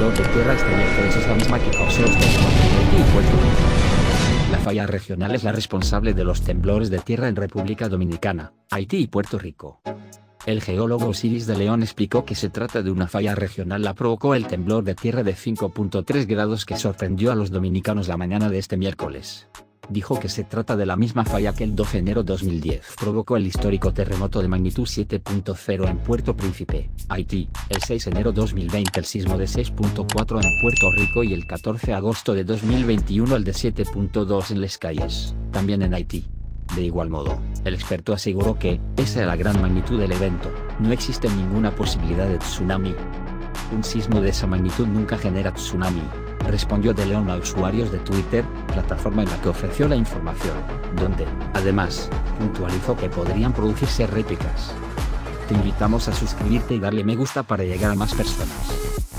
temblor de tierra este miércoles es la misma que causó los terremotos de Haití y Puerto Rico. La falla regional es la responsable de los temblores de tierra en República Dominicana, Haití y Puerto Rico. El geólogo Osiris de León explicó que se trata de una falla regional la provocó el temblor de tierra de 5.3 grados que sorprendió a los dominicanos la mañana de este miércoles. Dijo que se trata de la misma falla que el 12 de enero 2010 provocó el histórico terremoto de magnitud 7.0 en Puerto Príncipe, Haití, el 6 de enero 2020 el sismo de 6.4 en Puerto Rico y el 14 de agosto de 2021 el de 7.2 en Les Cayes, también en Haití. De igual modo, el experto aseguró que, pese a la gran magnitud del evento, no existe ninguna posibilidad de tsunami. Un sismo de esa magnitud nunca genera tsunami, respondió de León a usuarios de Twitter, plataforma en la que ofreció la información, donde, además, puntualizó que podrían producirse réplicas. Te invitamos a suscribirte y darle me gusta para llegar a más personas.